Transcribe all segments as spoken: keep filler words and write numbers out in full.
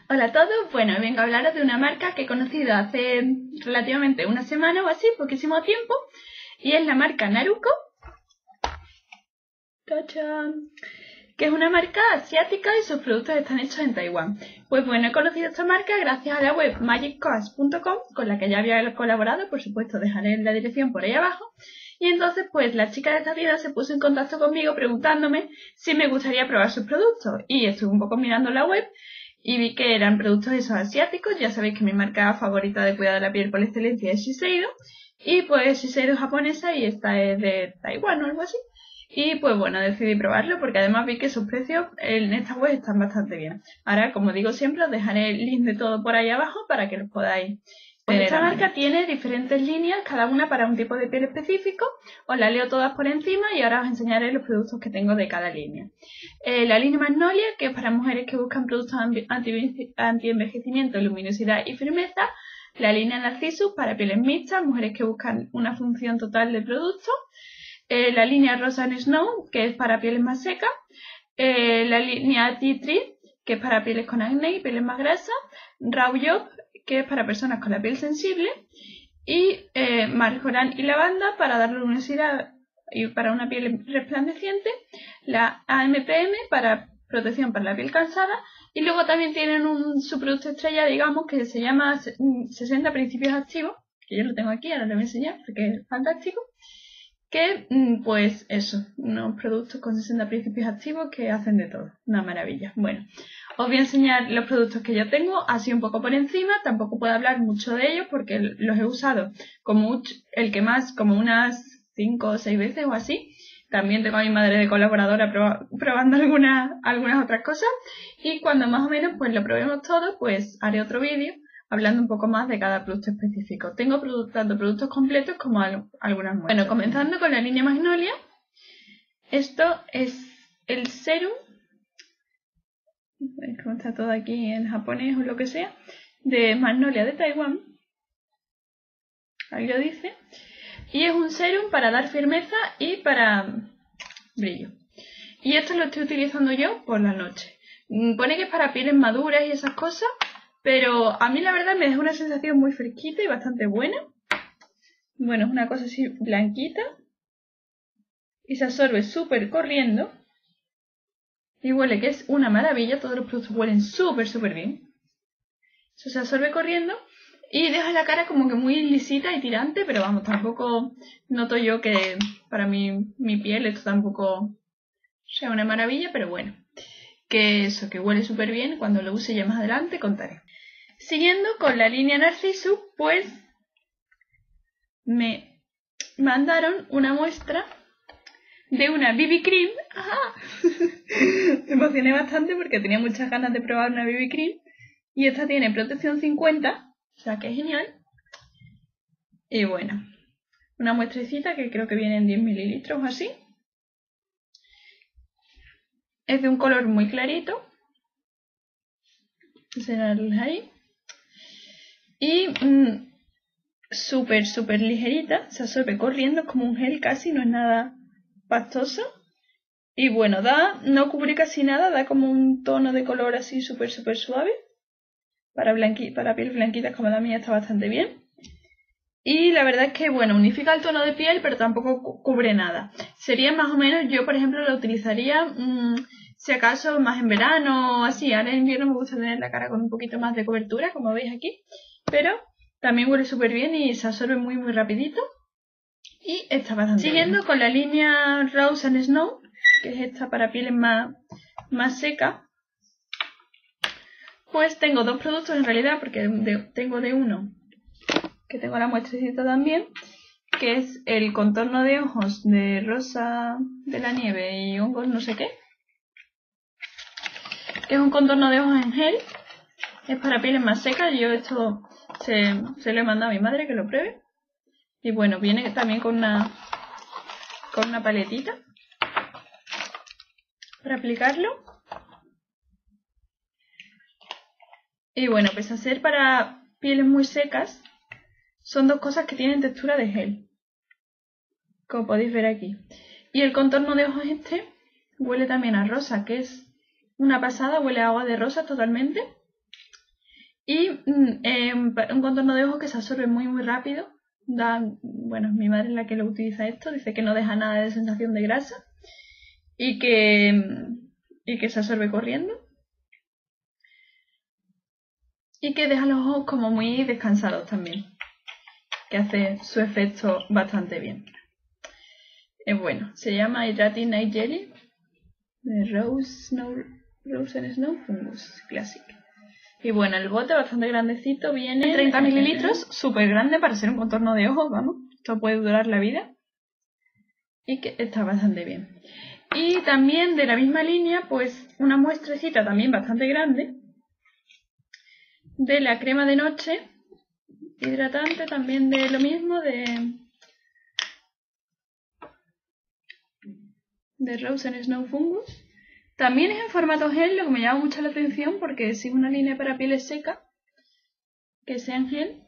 Hola a todos, bueno, vengo a hablaros de una marca que he conocido hace relativamente una semana o así, poquísimo tiempo, y es la marca Naruko, ¡tachán!, que es una marca asiática y sus productos están hechos en Taiwán. Pues bueno, he conocido esta marca gracias a la web magic coast punto com, con la que ya había colaborado, por supuesto dejaré la dirección por ahí abajo. Y entonces pues la chica de esta tienda se puso en contacto conmigo preguntándome si me gustaría probar sus productos. Y estuve un poco mirando la web y vi que eran productos esos asiáticos. Ya sabéis que mi marca favorita de cuidado de la piel por excelencia es Shiseido. Y pues Shiseido es japonesa y esta es de Taiwán o algo así. Y pues bueno, decidí probarlo porque además vi que sus precios en esta web están bastante bien. Ahora, como digo siempre, os dejaré el link de todo por ahí abajo para que los podáis ver. Esta marca tiene diferentes líneas, cada una para un tipo de piel específico. Os las leo todas por encima y ahora os enseñaré los productos que tengo de cada línea. Eh, la línea Magnolia, que es para mujeres que buscan productos anti-envejecimiento, luminosidad y firmeza. La línea Narcissus, para pieles mixtas, mujeres que buscan una función total del producto. Eh, la línea Rosa and Snow, que es para pieles más secas. Eh, la línea Tea Tree, que es para pieles con acné y pieles más grasas. Raw Job, que es para personas con la piel sensible. Y eh, marjorán y lavanda, para darle luminosidad y para una piel resplandeciente. La A M P M, para protección para la piel cansada. Y luego también tienen un su producto estrella, digamos, que se llama sesenta principios activos, que yo lo tengo aquí, ahora lo voy a enseñar porque es fantástico. Que, pues eso, unos productos con sesenta principios activos que hacen de todo, una maravilla. Bueno, os voy a enseñar los productos que yo tengo, así un poco por encima. Tampoco puedo hablar mucho de ellos porque los he usado como el que más, como unas cinco o seis veces o así. También tengo a mi madre de colaboradora prob probando algunas, algunas otras cosas. Y cuando más o menos pues lo probemos todo, pues haré otro vídeo hablando un poco más de cada producto específico. Tengo produ tanto productos completos como al algunas muestras. Bueno, comenzando con la línea Magnolia. Esto es el serum, como está todo aquí en japonés o lo que sea, de Magnolia de Taiwán. Ahí lo dice. Y es un serum para dar firmeza y para brillo. Y esto lo estoy utilizando yo por la noche. Pone que es para pieles maduras y esas cosas, pero a mí la verdad me deja una sensación muy fresquita y bastante buena. Bueno, es una cosa así blanquita. Y se absorbe súper corriendo. Y huele que es una maravilla. Todos los productos huelen súper, súper bien. Eso se absorbe corriendo. Y deja la cara como que muy lisita y tirante. Pero vamos, tampoco noto yo que para mi, mi piel esto tampoco sea una maravilla. Pero bueno, que eso, que huele súper bien. Cuando lo use ya más adelante contaré. Siguiendo con la línea Narcissus, pues me mandaron una muestra de una B B Cream. ¡Ajá! Me emocioné bastante porque tenía muchas ganas de probar una B B Cream. Y esta tiene protección cincuenta, o sea que es genial. Y bueno, una muestrecita que creo que viene en diez mililitros o así. Es de un color muy clarito. Enseñarles ahí. Y mmm, súper, súper ligerita. Se absorbe corriendo, es como un gel casi, no es nada pastoso. Y bueno, da, no cubre casi nada, da como un tono de color así súper, súper suave. Para, blanqui, para piel blanquita como la mía está bastante bien. Y la verdad es que, bueno, unifica el tono de piel, pero tampoco cu cubre nada. Sería más o menos, yo por ejemplo lo utilizaría mmm, si acaso más en verano o así. Ahora en invierno me gusta tener la cara con un poquito más de cobertura, como veis aquí. Pero también huele súper bien y se absorbe muy muy rapidito. Y está bastante Siguiendo bien. Con la línea Rose and Snow, que es esta para pieles más, más secas. Pues tengo dos productos en realidad, porque de, tengo de uno, que tengo la muestrecita también, que es el contorno de ojos de Rosa de la Nieve y hongos no sé qué. Es un contorno de ojos en gel, es para pieles más secas. Yo esto se, se lo he mandado a mi madre que lo pruebe. Y bueno, viene también con una, con una paletita para aplicarlo. Y bueno, pese a ser para pieles muy secas, son dos cosas que tienen textura de gel, como podéis ver aquí. Y el contorno de ojos este huele también a rosa, que es una pasada, huele a agua de rosa totalmente. Y mm, eh, un contorno de ojos que se absorbe muy muy rápido. Da, bueno, mi madre es la que lo utiliza esto, dice que no deja nada de sensación de grasa y que, y que se absorbe corriendo. Y que deja los ojos como muy descansados también, que hace su efecto bastante bien. Es bueno, se llama Hydrating Night Jelly de Rose, Snow, Rose and Snow Fungus Classic. Y bueno, el bote bastante grandecito, viene treinta mililitros, súper grande para ser un contorno de ojos, vamos, esto puede durar la vida. Y que está bastante bien. Y también de la misma línea, pues una muestrecita también bastante grande de la crema de noche hidratante, también de lo mismo, de, de Rose and Snow Fungus. También es en formato gel, lo que me llama mucho la atención porque si es una línea para pieles secas, que sea en gel,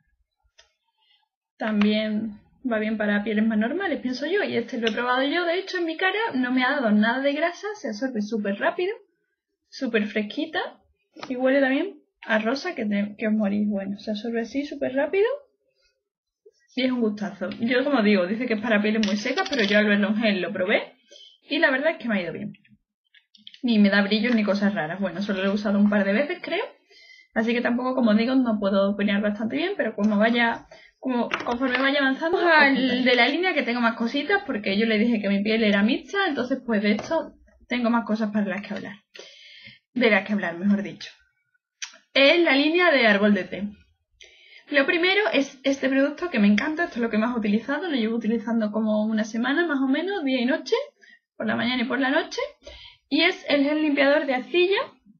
también va bien para pieles más normales, pienso yo. Y este lo he probado yo, de hecho, en mi cara, no me ha dado nada de grasa, se absorbe súper rápido, súper fresquita y huele también a rosa que, te, que os morís. Bueno, se absorbe así súper rápido y es un gustazo. Yo, como digo, dice que es para pieles muy secas, pero yo al verlo en gel lo probé y la verdad es que me ha ido bien. Ni me da brillos ni cosas raras. Bueno, solo lo he usado un par de veces, creo. Así que tampoco, como digo, no puedo opinar bastante bien, pero como vaya, como conforme vaya avanzando al de la línea, que tengo más cositas, porque yo le dije que mi piel era mixta, entonces pues de esto tengo más cosas para las que hablar. De las que hablar, mejor dicho. Es la línea de árbol de té. Lo primero es este producto que me encanta, esto es lo que más he utilizado, lo llevo utilizando como una semana más o menos, día y noche, por la mañana y por la noche, y es el gel limpiador de arcilla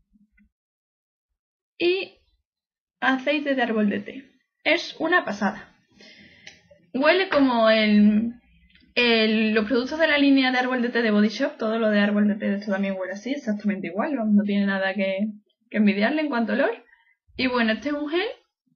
y aceite de árbol de té. Es una pasada. Huele como el, el, los productos de la línea de árbol de té de Body Shop, todo lo de árbol de té de esto también huele así, exactamente igual, no tiene nada que, que envidiarle en cuanto a olor. Y bueno, este es un gel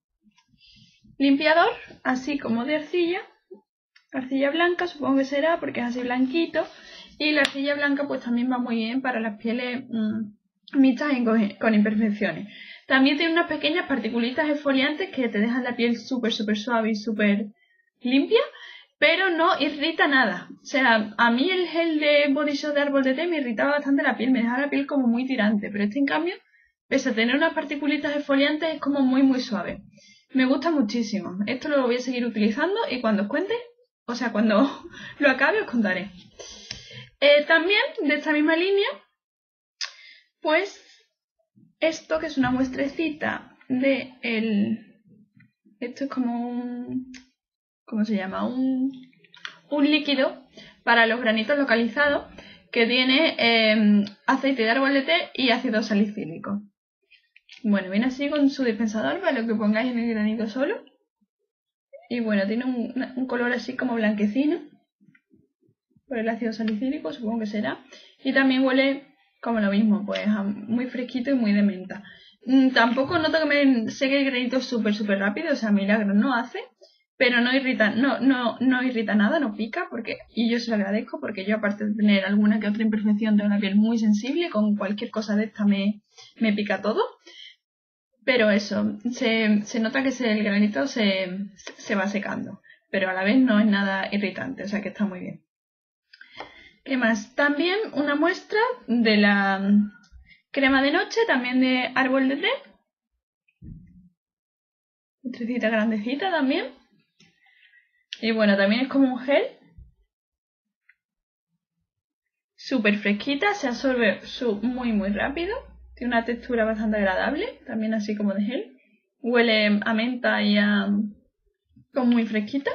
limpiador, así como de arcilla, arcilla blanca, supongo que será porque es así blanquito, y la arcilla blanca pues también va muy bien para las pieles mmm, mixtas y con, con imperfecciones. También tiene unas pequeñas particulitas exfoliantes que te dejan la piel súper súper suave y súper limpia, pero no irrita nada. O sea, a mí el gel de Body Shop de árbol de té me irritaba bastante la piel, me dejaba la piel como muy tirante, pero este en cambio, pese a tener unas particulitas exfoliantes, es como muy muy suave. Me gusta muchísimo. Esto lo voy a seguir utilizando y cuando os cuente, o sea, cuando lo acabe os contaré. Eh, también, de esta misma línea, pues esto que es una muestrecita de el... Esto es como un... ¿Cómo se llama? Un, un líquido para los granitos localizados que tiene eh, aceite de árbol de té y ácido salicílico. Bueno, viene así con su dispensador para lo que pongáis en el granito solo. Y bueno, tiene un, un color así como blanquecino por el ácido salicílico, supongo que será. Y también huele como lo mismo, pues muy fresquito y muy de menta. Mm, tampoco noto que me seque el granito súper súper rápido, o sea, milagro no hace, pero no irrita, no, no, no irrita nada, no pica, porque y yo se lo agradezco porque yo, aparte de tener alguna que otra imperfección, tengo una piel muy sensible, con cualquier cosa de esta me, me pica todo. Pero eso, se, se nota que se, el granito se, se va secando, pero a la vez no es nada irritante, o sea que está muy bien. ¿Qué más? También una muestra de la crema de noche, también de árbol de té. Muestrecita grandecita también. Y bueno, también es como un gel. Súper fresquita, se absorbe muy muy rápido. Tiene una textura bastante agradable, también así como de gel. Huele a menta y a... como muy fresquita.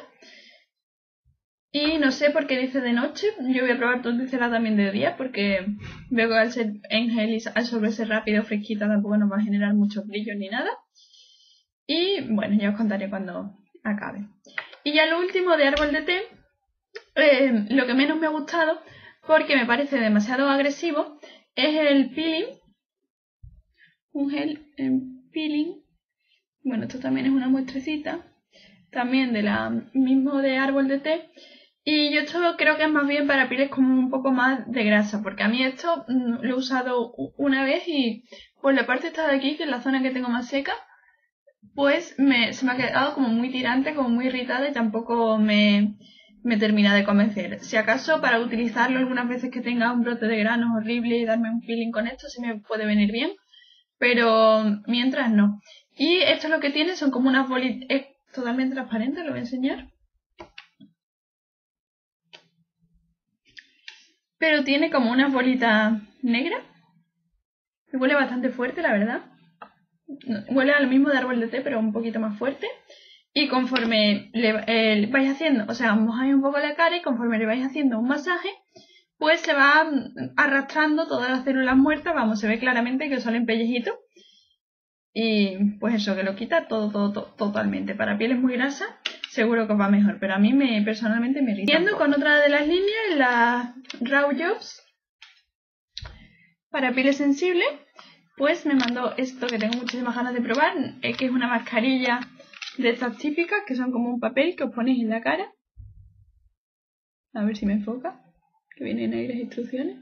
Y no sé por qué dice de noche. Yo voy a probar utilizarla también de día porque veo que al ser en gel y absorberse rápido, fresquita, tampoco nos va a generar muchos brillos ni nada. Y bueno, ya os contaré cuando acabe. Y ya lo último de árbol de té, eh, lo que menos me ha gustado porque me parece demasiado agresivo, es el peeling. Un gel en peeling. Bueno, esto también es una muestrecita. También de la mismo de árbol de té. Y yo esto creo que es más bien para pieles como un poco más de grasa, porque a mí esto mmm, lo he usado una vez y por la parte esta de aquí, que es la zona que tengo más seca, pues me, se me ha quedado como muy tirante, como muy irritada y tampoco me, me termina de convencer. Si acaso para utilizarlo algunas veces que tenga un brote de granos horrible y darme un peeling con esto, sí me puede venir bien, pero mientras no. Y esto es lo que tiene, son como unas bolitas, es totalmente transparente, lo voy a enseñar. Pero tiene como unas bolitas negras. Me huele bastante fuerte, la verdad. Huele a lo mismo de árbol de té, pero un poquito más fuerte. Y conforme le eh, vais haciendo, o sea, mojáis un poco la cara y conforme le vais haciendo un masaje, pues se va arrastrando todas las células muertas. Vamos, se ve claramente que salen pellejitos. Y pues eso, que lo quita todo, todo, todo, totalmente. Para pieles muy grasas, seguro que os va mejor. Pero a mí me personalmente me irrita. Siguiendo con otra de las líneas, la Raw Jobs. Para pieles sensibles, pues me mandó esto que tengo muchísimas ganas de probar. Eh, que es una mascarilla de estas típicas, que son como un papel que os ponéis en la cara. A ver si me enfoca. Que vienen ahí las instrucciones.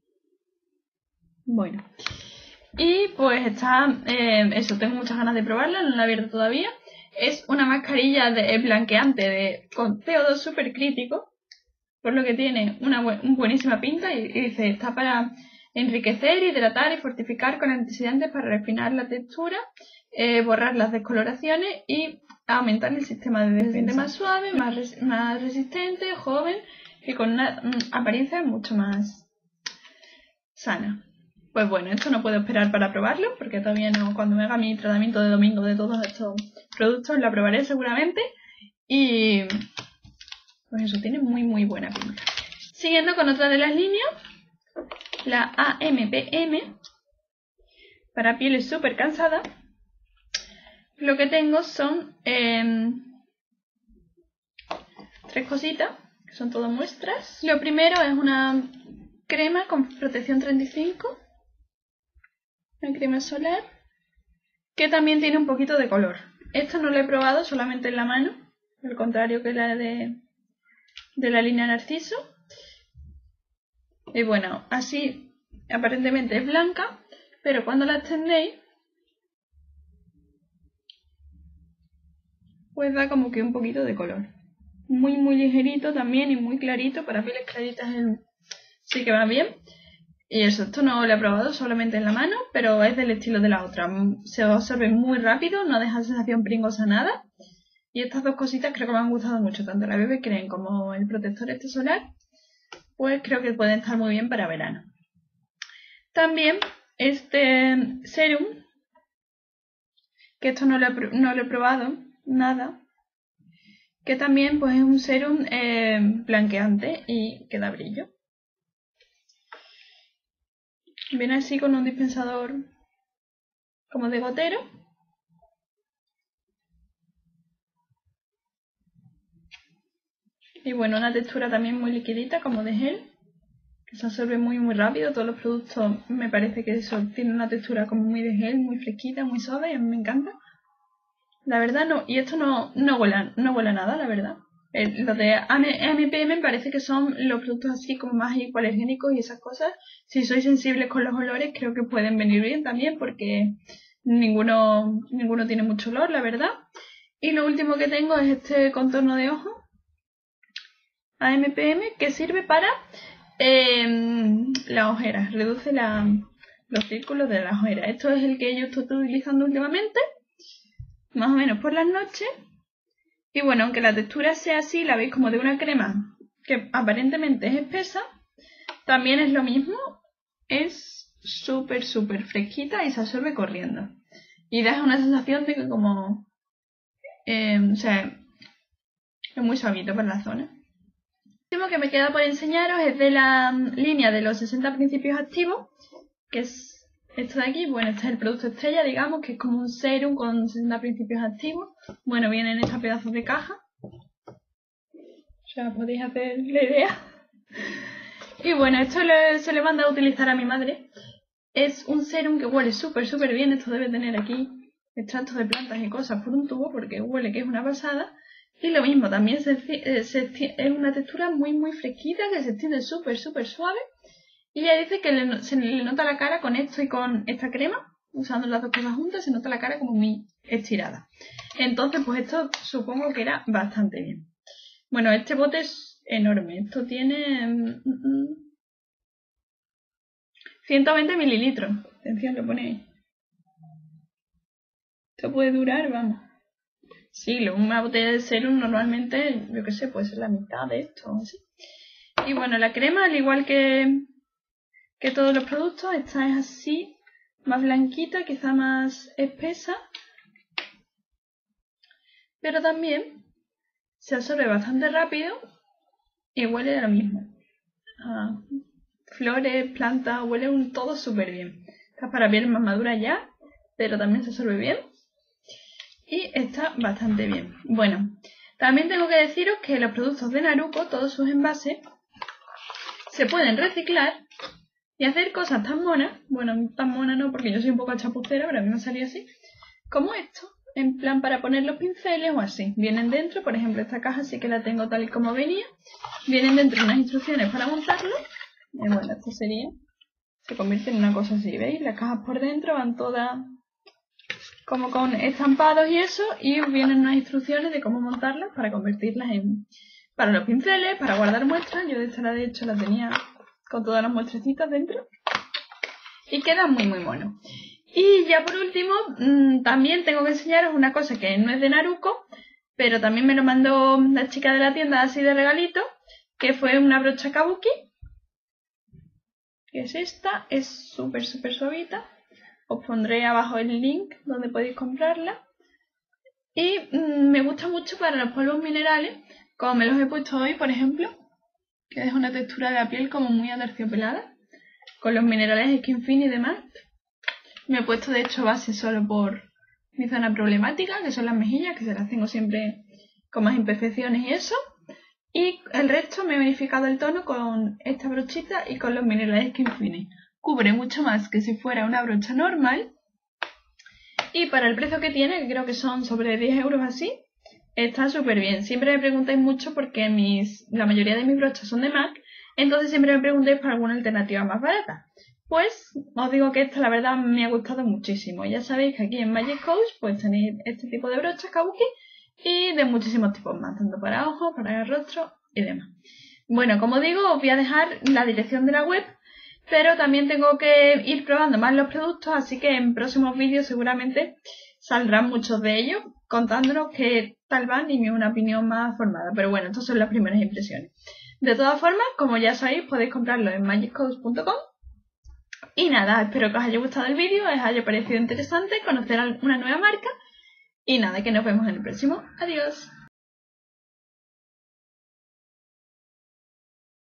Bueno. Y pues está, eh, eso, tengo muchas ganas de probarla, no la he abierto todavía. Es una mascarilla de, blanqueante de, con C O dos supercrítico, por lo que tiene una bu buenísima pinta y, y dice, está para enriquecer, hidratar y fortificar con antioxidantes para refinar la textura, eh, borrar las descoloraciones y aumentar el sistema de defensa más suave, más, res más resistente, joven y con una mm, apariencia mucho más sana. Pues bueno, esto no puedo esperar para probarlo, porque todavía no, cuando me haga mi tratamiento de domingo de todos estos productos, la probaré seguramente. Y pues eso, tiene muy muy buena pinta. Siguiendo con otra de las líneas, la A M P M, para pieles súper cansadas. Lo que tengo son eh, tres cositas, que son todas muestras. Lo primero es una crema con protección treinta y cinco. Una crema solar que también tiene un poquito de color. Esta no la he probado solamente en la mano, al contrario que la de, de la línea Narciso. Y bueno, así aparentemente es blanca, pero cuando la extendéis, pues da como que un poquito de color. Muy muy ligerito también y muy clarito, para pieles claritas sí que va bien. Y eso, esto no lo he probado solamente en la mano, pero es del estilo de la otra. Se absorbe muy rápido, no deja sensación pringosa nada. Y estas dos cositas creo que me han gustado mucho, tanto la B B Cream como el protector este solar. Pues creo que pueden estar muy bien para verano. También este serum, que esto no lo he, no lo he probado, nada. Que también pues es un serum eh, blanqueante y que da brillo. Viene así con un dispensador como de gotero. Y bueno, una textura también muy liquidita, como de gel, que se absorbe muy muy rápido. Todos los productos me parece que eso tiene una textura como muy de gel, muy fresquita, muy suave, y a mí me encanta. La verdad no, y esto no, no huele, no huele a nada, la verdad. El, los de A M P M me parece que son los productos así como más hipoalergénicos y esas cosas. Si sois sensibles con los olores, creo que pueden venir bien también, porque ninguno, ninguno tiene mucho olor, la verdad. Y lo último que tengo es este contorno de ojo A M P M, que sirve para eh, las ojeras, reduce la, los círculos de las ojeras. Esto es el que yo estoy utilizando últimamente, más o menos por las noches. Y bueno, aunque la textura sea así, la veis como de una crema que aparentemente es espesa, también es lo mismo, es súper súper fresquita y se absorbe corriendo. Y da una sensación de que como, eh, o sea, es muy suavito por la zona. Lo último que me queda por enseñaros es de la línea de los sesenta principios activos, que es esto de aquí. Bueno, este es el producto estrella, digamos, que es como un serum con sesenta principios activos. Bueno, viene en esta pedazo de caja. Ya podéis hacer la idea. Y bueno, esto le, se le manda a utilizar a mi madre. Es un serum que huele súper súper bien. Esto debe tener aquí extractos de plantas y cosas por un tubo, porque huele que es una pasada. Y lo mismo, también se, se, es una textura muy muy fresquita, que se extiende súper súper suave. Y ella dice que le, se le nota la cara con esto y con esta crema. usando las dos cosas juntas se nota la cara como muy estirada. Entonces, pues esto supongo que era bastante bien. Bueno, este bote es enorme. Esto tiene mm, ciento veinte mililitros. Atención, lo pone ahí. Esto puede durar, vamos. Sí, una botella de serum normalmente, yo qué sé, puede ser la mitad de esto. ¿Sí? Y bueno, la crema, al igual que, que todos los productos, esta es así, más blanquita, quizá más espesa. Pero también se absorbe bastante rápido y huele a lo mismo. Ah, flores, plantas, huele un todo súper bien. Está para piel más madura ya, pero también se absorbe bien. Y está bastante bien. Bueno, también tengo que deciros que los productos de Naruko, todos sus envases, se pueden reciclar y hacer cosas tan monas. Bueno, tan monas no, porque yo soy un poco chapucera, pero a mí me salía así. Como esto, en plan para poner los pinceles o así. Vienen dentro, por ejemplo, esta caja sí que la tengo tal y como venía. Vienen dentro unas instrucciones para montarlo. Y bueno, esto sería, se convierte en una cosa así, ¿veis? Las cajas por dentro van todas como con estampados y eso, y vienen unas instrucciones de cómo montarlas para convertirlas en, para los pinceles, para guardar muestras. Yo de esta de hecho la tenía con todas las muestrecitas dentro y queda muy muy mono. Y ya por último, mmm, también tengo que enseñaros una cosa que no es de Naruko, pero también me lo mandó la chica de la tienda así de regalito, que fue una brocha kabuki, que es esta, es súper súper suavita. Os pondré abajo el link donde podéis comprarla. Y mmm, me gusta mucho para los polvos minerales, como me los he puesto hoy, por ejemplo, que es una textura de la piel como muy aterciopelada, con los minerales Skinfin y demás. Me he puesto de hecho base solo por mi zona problemática, que son las mejillas, que se las tengo siempre con más imperfecciones y eso. Y el resto me he unificado el tono con esta brochita y con los minerales Skinfin. Cubre mucho más que si fuera una brocha normal. Y para el precio que tiene, que creo que son sobre diez euros así, está súper bien. Siempre me preguntáis mucho porque mis, la mayoría de mis brochas son de MAC, entonces siempre me preguntáis por alguna alternativa más barata. Pues os digo que esta la verdad me ha gustado muchísimo. Ya sabéis que aquí en Magic Coach pues tenéis este tipo de brochas kabuki y de muchísimos tipos más, tanto para ojos, para el rostro y demás. Bueno, como digo, os voy a dejar la dirección de la web, pero también tengo que ir probando más los productos, así que en próximos vídeos seguramente saldrán muchos de ellos contándonos qué tal van y una opinión más formada. Pero bueno, estas son las primeras impresiones. De todas formas, como ya sabéis, podéis comprarlo en magic coach punto com. Y nada, espero que os haya gustado el vídeo, os haya parecido interesante conocer una nueva marca. Y nada, que nos vemos en el próximo. Adiós.